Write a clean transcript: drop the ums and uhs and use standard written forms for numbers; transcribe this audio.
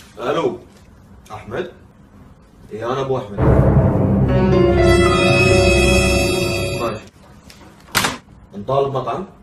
الو احمد. ايه انا ابو احمد. ماشي. نطالب مطعم.